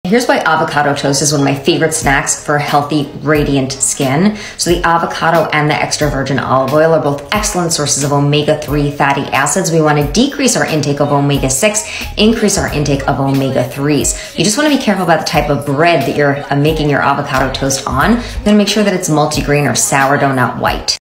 Here's why avocado toast is one of my favorite snacks for healthy, radiant skin. So the avocado and the extra virgin olive oil are both excellent sources of omega-3 fatty acids. We want to decrease our intake of omega-6, increase our intake of omega-3s. You just want to be careful about the type of bread that you're making your avocado toast on. Then make sure that it's multigrain or sourdough, not white.